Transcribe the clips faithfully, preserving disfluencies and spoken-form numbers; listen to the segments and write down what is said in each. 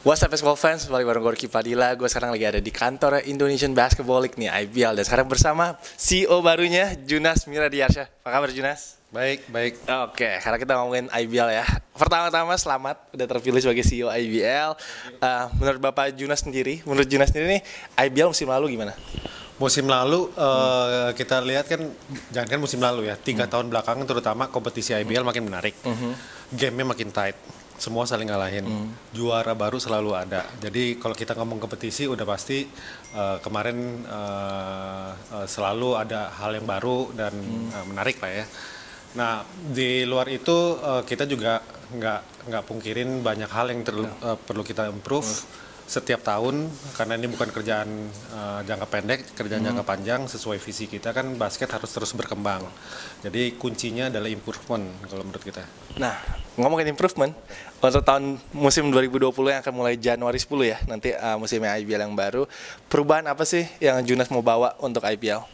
What's up basketball fans, balik bareng Rocky Padila. Gue sekarang lagi ada di kantor Indonesian Basketball League nih, I B L. Dan sekarang bersama C E O barunya, Junas Miradiarsyah. Apa kabar Junas? Baik, baik. Oke, karena kita ngomongin I B L ya. Pertama-tama selamat udah terpilih sebagai C E O I B L. Uh, menurut Bapak Junas sendiri, menurut Junas sendiri nih, I B L musim lalu gimana? Musim lalu uh, kita lihat kan, jangan kan musim lalu ya, tiga hmm. tahun belakangan terutama kompetisi I B L makin menarik. Hmm. Game-nya makin tight. Semua saling ngalahin, hmm. juara baru selalu ada. Jadi kalau kita ngomong kompetisi udah pasti uh, kemarin uh, uh, selalu ada hal yang baru dan hmm. uh, menarik lah ya. Nah di luar itu uh, kita juga nggak nggak pungkirin banyak hal yang terlu, uh, perlu kita improve hmm. setiap tahun, karena ini bukan kerjaan uh, jangka pendek, kerjaan hmm. jangka panjang. Sesuai visi kita kan basket harus terus berkembang. Jadi kuncinya adalah improvement kalau menurut kita. Nah, ngomongin improvement, untuk tahun musim dua ribu dua puluh yang akan mulai Januari sepuluh ya, nanti uh, musimnya I B L yang baru, perubahan apa sih yang Junas mau bawa untuk I B L?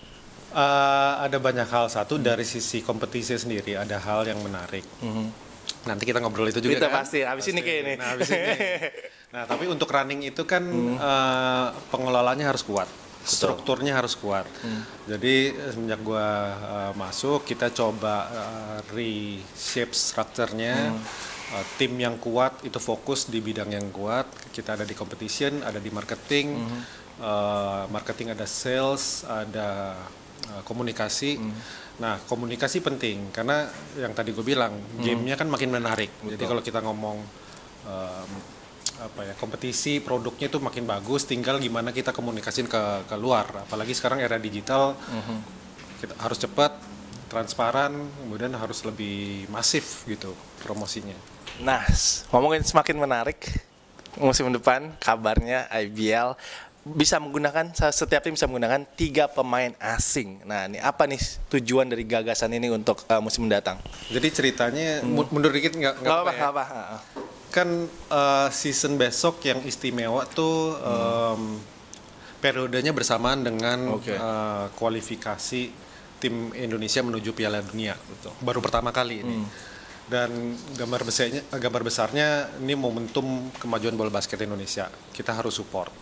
Uh, ada banyak hal. Satu, dari sisi kompetisi sendiri ada hal yang menarik. Hmm. Nanti kita ngobrol itu juga. Kita kan? pasti, habis pasti. ini kayak ini. Nah, habis ini. Nah, tapi untuk running itu kan hmm. uh, pengelolaannya harus kuat. Strukturnya harus kuat. Hmm. Jadi semenjak gua uh, masuk, kita coba uh, reshape strukturnya. Hmm. Uh, tim yang kuat itu fokus di bidang yang kuat. Kita ada di competition, ada di marketing. Hmm. Uh, marketing ada sales, ada uh, komunikasi. Hmm. Nah, komunikasi penting karena yang tadi gue bilang, hmm. gamenya kan makin menarik. Betul. Jadi kalau kita ngomong um, apa ya, kompetisi, produknya itu makin bagus, tinggal gimana kita komunikasiin ke ke luar. Apalagi sekarang era digital, mm-hmm. kita harus cepat, transparan, kemudian harus lebih masif gitu promosinya. Nah, ngomongin semakin menarik, musim depan kabarnya I B L bisa menggunakan, setiap tim bisa menggunakan tiga pemain asing. Nah, ini apa nih tujuan dari gagasan ini untuk uh, musim mendatang? Jadi ceritanya hmm. mundur dikit nggak nggak apa, apa ya? Kan uh, season besok yang istimewa tuh hmm. um, periodenya bersamaan dengan okay. uh, kualifikasi tim Indonesia menuju Piala Dunia. Betul. Baru pertama kali ini. Hmm. Dan gambar besarnya, gambar besarnya ini momentum kemajuan bola basket Indonesia. Kita harus support.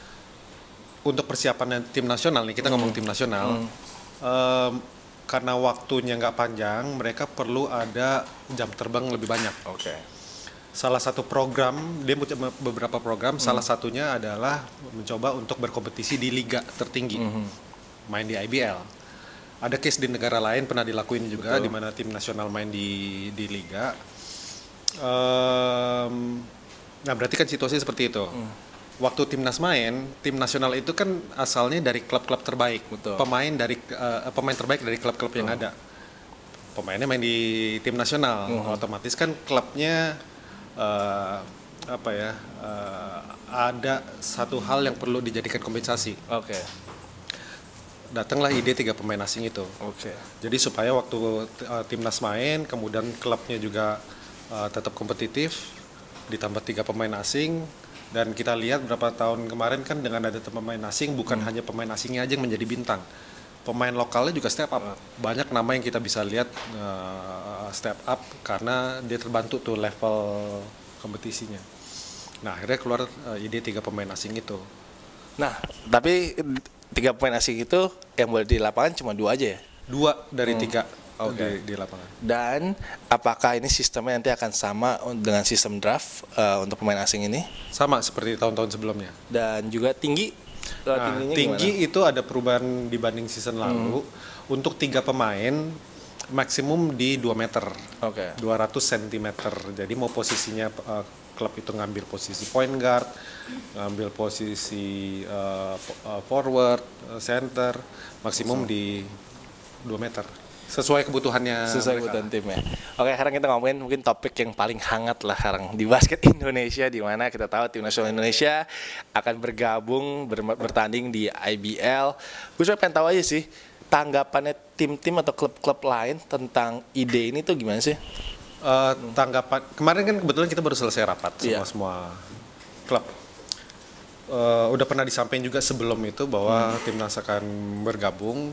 Untuk persiapan tim nasional nih, kita hmm. ngomong tim nasional, hmm. um, karena waktunya nggak panjang, mereka perlu ada jam terbang lebih banyak. Oke. Okay. Salah satu program, dia punya beberapa program, hmm. salah satunya adalah mencoba untuk berkompetisi di liga tertinggi, hmm. main di I B L. Ada case di negara lain pernah dilakuin juga, di mana tim nasional main di di liga. Um, nah berarti kan situasi seperti itu. Hmm. Waktu timnas main, tim nasional itu kan asalnya dari klub-klub terbaik. Betul. Pemain dari uh, pemain terbaik dari klub-klub yang ada. Pemainnya main di tim nasional, uh-huh. otomatis kan klubnya uh, apa ya? Uh, ada satu hal yang perlu dijadikan kompensasi. Oke. Okay. Datanglah ide tiga pemain asing itu. Oke. Okay. Jadi supaya waktu uh, timnas main, kemudian klubnya juga uh, tetap kompetitif, ditambah tiga pemain asing. Dan kita lihat beberapa tahun kemarin kan dengan ada pemain asing, bukan hmm. hanya pemain asingnya aja yang menjadi bintang. Pemain lokalnya juga step up. Banyak nama yang kita bisa lihat uh, step up karena dia terbantu tuh level kompetisinya. Nah akhirnya keluar uh, ide tiga pemain asing itu. Nah tapi tiga pemain asing itu yang boleh di lapangan cuma dua aja ya? Dua dari hmm. tiga. Okay. Di, di lapangan. Dan apakah ini sistemnya nanti akan sama dengan sistem draft uh, untuk pemain asing ini? Sama seperti tahun-tahun sebelumnya. Dan juga tinggi? Nah, tinggi gimana? Itu ada perubahan dibanding season lalu. Hmm. Untuk tiga pemain maksimum di dua meter, okay. dua ratus sentimeter. Jadi mau posisinya uh, klub itu ngambil posisi point guard, ngambil posisi uh, forward, uh, center, maksimum di dua meter. Sesuai kebutuhannya sesuai kebutuhan timnya. Oke, sekarang kita ngomongin mungkin topik yang paling hangat lah sekarang di basket Indonesia, di mana kita tahu tim nasional Indonesia akan bergabung ber bertanding di I B L. Gue cuma pengen tahu aja sih tanggapannya tim-tim atau klub-klub lain tentang ide ini tuh gimana sih? Uh, tanggapan kemarin kan kebetulan kita baru selesai rapat semua yeah. semua klub. Uh, udah pernah disampaikan juga sebelum itu bahwa hmm. timnas akan bergabung.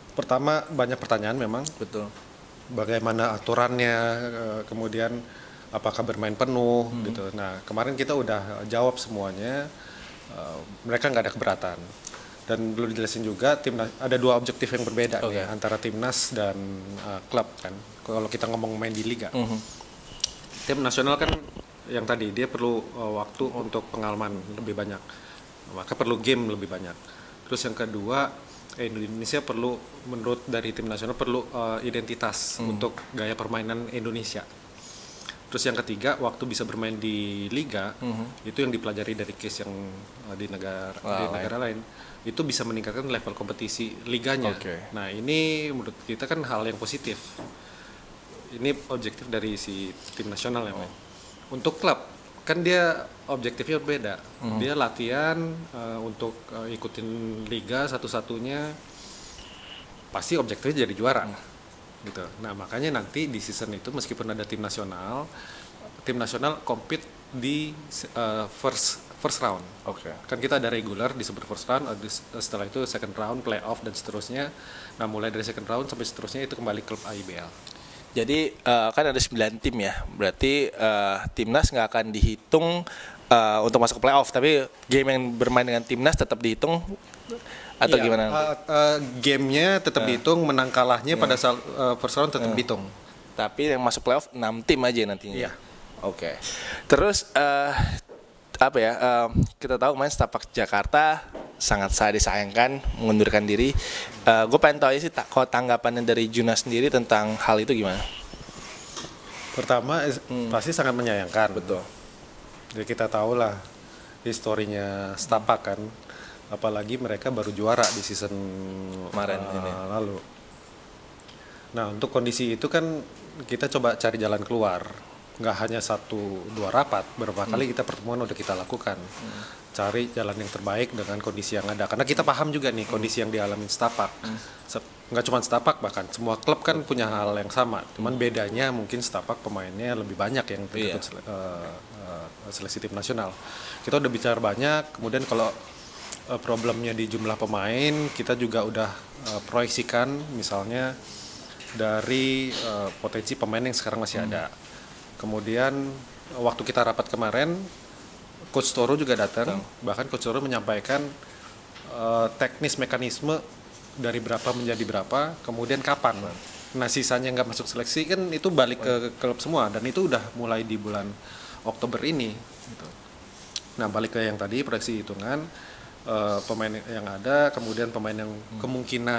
Pertama banyak pertanyaan memang. Betul. Bagaimana aturannya, kemudian apakah bermain penuh Hmm. gitu. Nah kemarin kita udah jawab semuanya, uh, mereka nggak ada keberatan. Dan perlu dijelasin juga tim ada dua objektif yang berbeda Okay. nih antara timnas dan uh, klub kan. Kalau kita ngomong main di liga, Hmm. tim nasional kan yang tadi dia perlu uh, waktu untuk pengalaman lebih banyak, maka perlu game lebih banyak. Terus yang kedua, eh, Indonesia perlu menurut dari tim nasional perlu uh, identitas Hmm. untuk gaya permainan Indonesia. Terus yang ketiga, waktu bisa bermain di liga, Hmm. itu yang dipelajari dari case yang uh, di negara Wow, di negara lain, itu bisa meningkatkan level kompetisi liganya. Oke. Nah ini menurut kita kan hal yang positif. Ini objektif dari si tim nasional ya, Oh. Pak. Untuk klub kan dia objektifnya berbeda. Hmm. Dia latihan uh, untuk uh, ikutin liga satu-satunya, pasti objektifnya jadi juara. Gitu. Nah makanya nanti di season itu meskipun ada tim nasional, tim nasional compete di uh, first first round. Oke. Kan kita ada regular disebut first round, abis- setelah itu second round, playoff dan seterusnya. Nah mulai dari second round sampai seterusnya itu kembali klub I B L. Jadi uh, kan ada sembilan tim ya, berarti uh, timnas nggak akan dihitung uh, untuk masuk ke playoff, tapi game yang bermain dengan timnas tetap dihitung atau Iya, gimana? uh, uh, gamenya tetap Uh. dihitung, menang kalahnya pada saat uh, first round tetap Uh. dihitung. Tapi yang masuk playoff enam tim aja nantinya. Iya. Oke. Terus uh, apa ya? Uh, kita tahu main Stapac Jakarta sangat sangat disayangkan mengundurkan diri. Uh, gue pengen tahu aja sih tak, kalau tanggapannya dari Junas sendiri tentang hal itu gimana? Pertama is- Hmm. pasti sangat menyayangkan. Betul. Jadi kita tahu lah historinya Stapac kan, apalagi mereka baru juara di season Kemarin uh, ini. lalu. Nah untuk kondisi itu kan kita coba cari jalan keluar. Nggak hanya satu dua rapat, beberapa Hmm. kali kita pertemuan udah kita lakukan, cari jalan yang terbaik dengan kondisi yang ada. Karena kita paham juga nih kondisi yang dialami Stapac. Hmm. Se- nggak cuma Stapac, bahkan semua klub kan punya hal yang sama. Cuman bedanya mungkin Stapac pemainnya lebih banyak yang terikut Iya. sele- uh, uh, seleksi tim nasional. Kita udah bicara banyak. Kemudian kalau uh, problemnya di jumlah pemain, kita juga udah uh, proyeksikan misalnya dari uh, potensi pemain yang sekarang masih ada. Kemudian waktu kita rapat kemarin, Coach Toro juga datang. Bahkan Coach Toro menyampaikan uh, teknis mekanisme dari berapa menjadi berapa, kemudian kapan. Nah sisanya nggak masuk seleksi kan itu balik ke klub semua, dan itu udah mulai di bulan Oktober ini. Gitu. Nah balik ke yang tadi proyeksi hitungan uh, pemain yang ada, kemudian pemain yang kemungkinan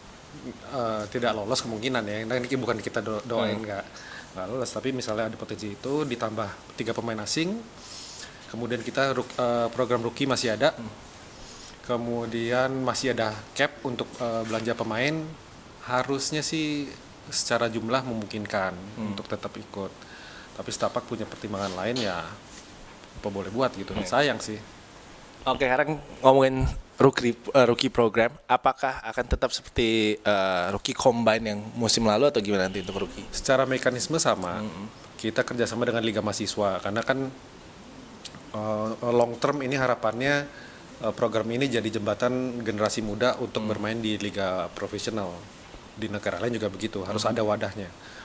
uh, tidak lolos, kemungkinan ya, nah, ini bukan kita do- doain nggak nggak lolos, tapi misalnya ada potensi itu ditambah tiga pemain asing, kemudian kita ruk- uh, program rookie masih ada, kemudian masih ada cap untuk uh, belanja pemain, harusnya sih secara jumlah memungkinkan untuk tetap ikut. Tapi Stapac punya pertimbangan lain ya, apa boleh buat gitu. Sayang sih. Oke, sekarang ngomongin rookie uh, rookie program, apakah akan tetap seperti uh, rookie combine yang musim lalu atau gimana nanti untuk rookie? Secara mekanisme sama. Kita kerjasama dengan Liga Mahasiswa karena kan uh, long term ini harapannya uh, program ini jadi jembatan generasi muda untuk bermain di liga profesional. Di negara lain juga begitu, harus ada wadahnya.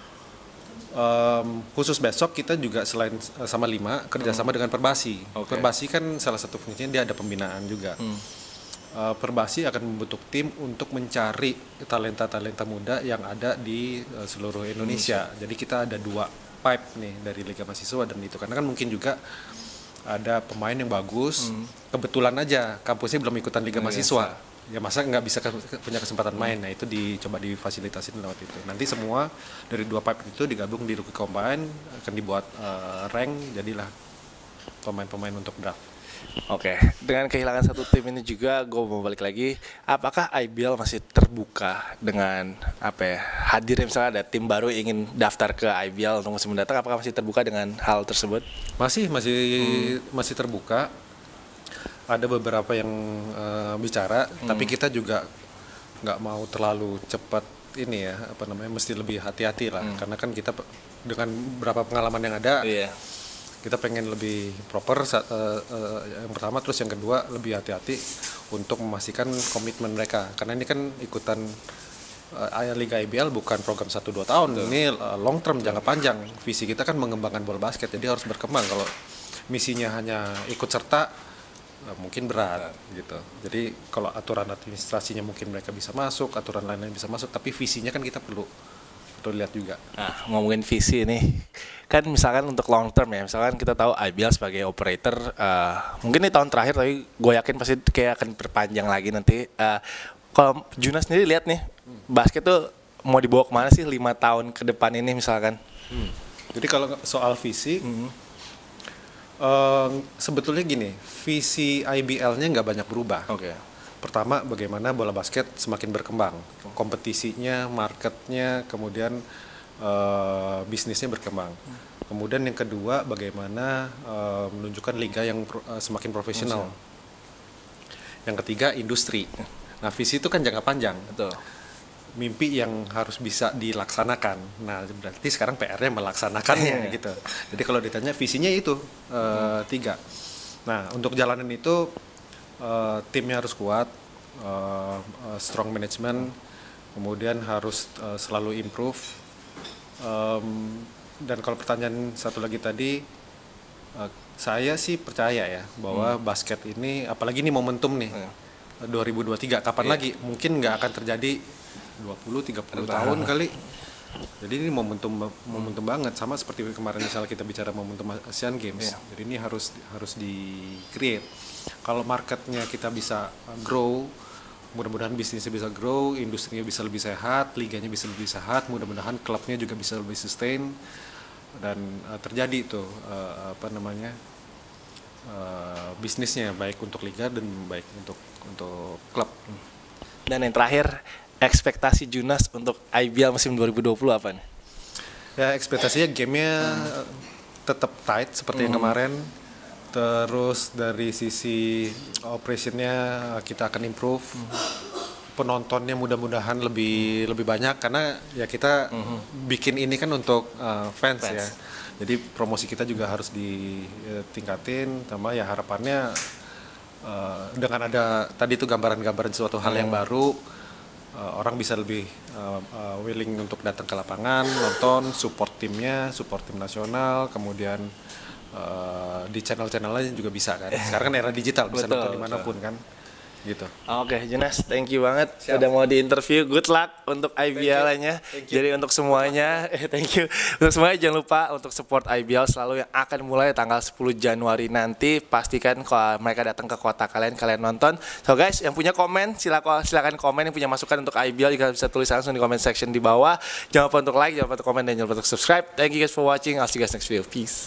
Um, khusus besok kita juga selain uh, sama lima kerjasama dengan Perbasi. Oke. Perbasi kan salah satu fungsinya dia ada pembinaan juga. Uh, Perbasi akan membentuk tim untuk mencari talenta-talenta muda yang ada di uh, seluruh Indonesia. Jadi kita ada dua pipe nih dari Liga Mahasiswa dan itu, karena kan mungkin juga ada pemain yang bagus, kebetulan aja kampusnya belum ikutan Liga Liga Mahasiswa. Ya masa nggak bisa ke- punya kesempatan main, nah itu dicoba difasilitasin lewat itu. Nanti semua dari dua pipe itu digabung di rookie combine, akan dibuat uh, rank, jadilah pemain-pemain untuk draft. Oke, dengan kehilangan satu tim ini juga gue mau balik lagi, apakah I B L masih terbuka dengan apa ya, hadirnya misalnya ada tim baru ingin daftar ke I B L untuk musim mendatang, apakah masih terbuka dengan hal tersebut? Masih masih masih terbuka. Ada beberapa yang uh, bicara, tapi kita juga nggak mau terlalu cepat ini ya, apa namanya, mesti lebih hati-hati lah, karena kan kita pe- dengan beberapa pengalaman yang ada, Iya. kita pengen lebih proper. sa- uh, uh, yang pertama, terus yang kedua lebih hati-hati untuk memastikan komitmen mereka, karena ini kan ikutan uh, Liga I B L bukan program satu dua tahun, Betul. ini uh, long term, jangka panjang. Visi kita kan mengembangkan bola basket, jadi harus berkembang. Kalau misinya hanya ikut serta, uh, mungkin berat gitu. Jadi kalau aturan administrasinya mungkin mereka bisa masuk, aturan lain-lain bisa masuk, tapi visinya kan kita perlu perlu lihat juga. Nah, ngomongin visi nih, kan misalkan untuk long term ya, misalkan kita tahu I B L sebagai operator, uh, mungkin di tahun terakhir, tapi gue yakin pasti kayak akan berpanjang lagi nanti. Uh, kalau Junas sendiri lihat nih, basket tuh mau dibawa kemana sih lima tahun ke depan ini misalkan? Hmm. Jadi kalau soal visi, hmm. uh, sebetulnya gini, visi I B L-nya nggak banyak berubah. Oke. Okay. Pertama, bagaimana bola basket semakin berkembang, kompetisinya, marketnya, kemudian uh, bisnisnya berkembang. Kemudian yang kedua, bagaimana uh, menunjukkan liga yang pro, uh, semakin profesional. Yang ketiga, industri. Nah, visi itu kan jangka panjang. Betul. Mimpi yang harus bisa dilaksanakan. Nah, berarti sekarang P R-nya melaksanakannya gitu. Jadi kalau ditanya visinya itu uh, hmm. tiga. Nah, untuk jalanan itu uh, timnya harus kuat, uh, uh, strong management, kemudian harus uh, selalu improve. Um, dan kalau pertanyaan satu lagi tadi, uh, saya sih percaya ya bahwa hmm. basket ini, apalagi ini momentum nih. Hmm. dua ribu dua puluh tiga kapan yeah. lagi, mungkin nggak akan terjadi dua puluh tiga puluh tahun kali. Jadi ini momentum momentum banget, sama seperti kemarin misalnya kita bicara momentum Asian Games. Yeah. Jadi ini harus harus di create. Kalau marketnya kita bisa grow, mudah-mudahan bisnisnya bisa grow, industrinya bisa lebih sehat, liganya bisa lebih sehat, mudah-mudahan klubnya juga bisa lebih sustain, dan uh, terjadi itu uh, apa namanya uh, bisnisnya baik untuk liga dan baik untuk untuk klub. Dan yang terakhir, ekspektasi Junas untuk I B L musim dua ribu dua puluh apa nih? Ya, ekspektasinya gamenya hmm. tetap tight seperti hmm. yang kemarin. Terus dari sisi operationnya kita akan improve. Hmm. Penontonnya mudah-mudahan lebih hmm. lebih banyak, karena ya kita hmm. bikin ini kan untuk uh, fans, fans ya. Jadi promosi kita juga harus ditingkatin, sama ya harapannya Uh, dengan ada tadi itu gambaran-gambaran suatu hal hmm. yang baru, uh, orang bisa lebih uh, uh, willing untuk datang ke lapangan, nonton, support timnya, support tim nasional, kemudian uh, di channel-channel lain juga bisa kan. Sekarang kan era digital, bisa betul, nonton dimanapun betul. kan. Gitu. Oke, okay, Junas, thank you banget Siap. udah mau di interview. Good luck untuk I B L-nya. Jadi untuk semuanya, thank you. Untuk semuanya jangan lupa untuk support I B L selalu yang akan mulai tanggal sepuluh Januari nanti. Pastikan kalau mereka datang ke kota kalian, kalian nonton. So guys, yang punya komen silakan silakan komen, yang punya masukan untuk I B L juga bisa tulis langsung di comment section di bawah. Jangan lupa untuk like, jangan lupa untuk komen, dan jangan lupa untuk subscribe. Thank you guys for watching. I'll see you guys next video. Peace.